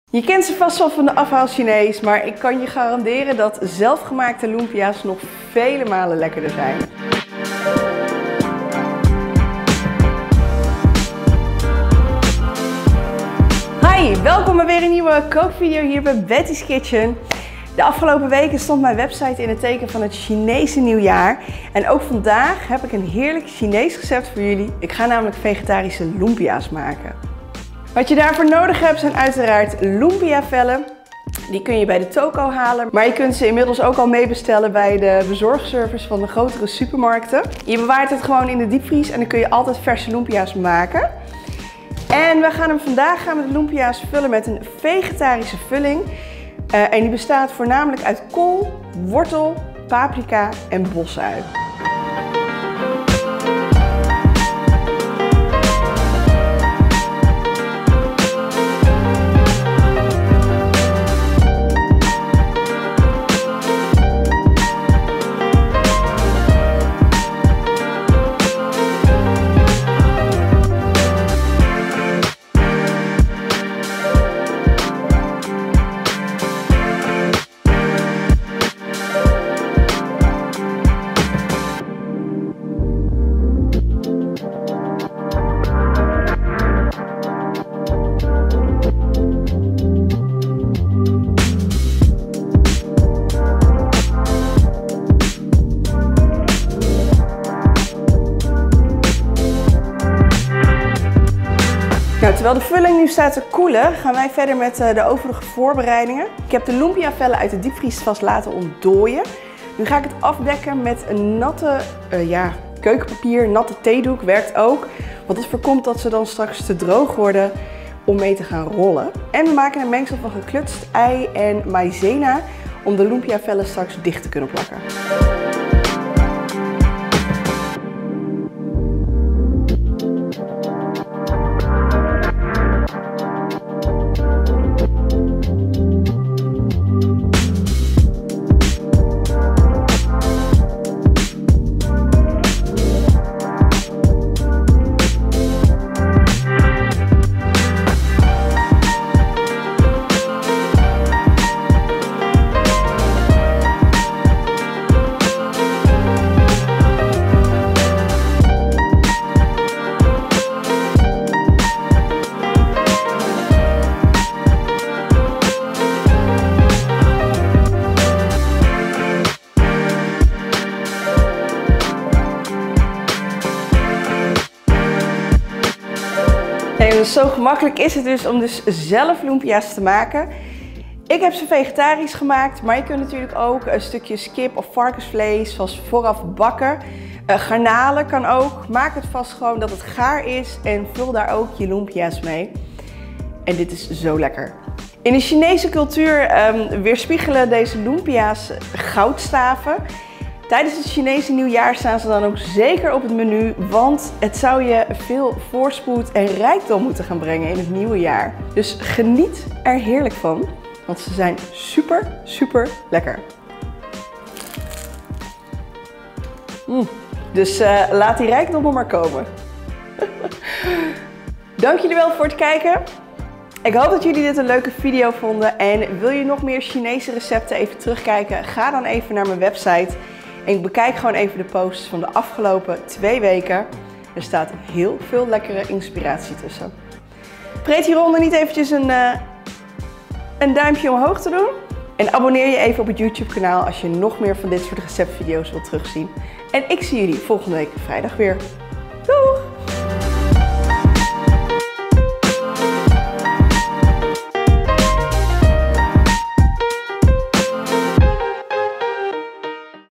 Je kent ze vast wel van de afhaal Chinees, maar ik kan je garanderen dat zelfgemaakte lumpia's nog vele malen lekkerder zijn. Hi, welkom bij weer een nieuwe kookvideo hier bij Betty's Kitchen. De afgelopen weken stond mijn website in het teken van het Chinese nieuwjaar. En ook vandaag heb ik een heerlijk Chinees recept voor jullie. Ik ga namelijk vegetarische lumpia's maken. Wat je daarvoor nodig hebt zijn uiteraard lumpia vellen. Die kun je bij de toko halen, maar je kunt ze inmiddels ook al meebestellen bij de bezorgservice van de grotere supermarkten. Je bewaart het gewoon in de diepvries en dan kun je altijd verse lumpia's maken. En we gaan vandaag de lumpia's vullen met een vegetarische vulling. En die bestaat voornamelijk uit kool, wortel, paprika en bosui. Terwijl de vulling nu staat te koelen, gaan wij verder met de overige voorbereidingen. Ik heb de lumpia vellen uit de diepvries vast laten ontdooien. Nu ga ik het afdekken met een natte keukenpapier, natte theedoek werkt ook. Want dat voorkomt dat ze dan straks te droog worden om mee te gaan rollen. En we maken een mengsel van geklutst ei en maïzena om de lumpia vellen straks dicht te kunnen plakken. Dus zo gemakkelijk is het dus om zelf lumpia's te maken. Ik heb ze vegetarisch gemaakt, maar je kunt natuurlijk ook stukjes kip of varkensvlees zoals vooraf bakken. Garnalen kan ook. Maak het vast gewoon dat het gaar is en vul daar ook je lumpia's mee. En dit is zo lekker. In de Chinese cultuur weerspiegelen deze lumpia's goudstaven. Tijdens het Chinese nieuwjaar staan ze dan ook zeker op het menu, want het zou je veel voorspoed en rijkdom moeten gaan brengen in het nieuwe jaar. Dus geniet er heerlijk van, want ze zijn super lekker. Dus laat die rijkdom maar komen. Dank jullie wel voor het kijken. Ik hoop dat jullie dit een leuke video vonden en wil je nog meer Chinese recepten even terugkijken, ga dan even naar mijn website. En bekijk gewoon even de posts van de afgelopen 2 weken. Er staat heel veel lekkere inspiratie tussen. Vergeet hieronder niet eventjes een duimpje omhoog te doen. En abonneer je even op het YouTube kanaal als je nog meer van dit soort receptvideo's wilt terugzien. En ik zie jullie volgende week vrijdag weer. Doei!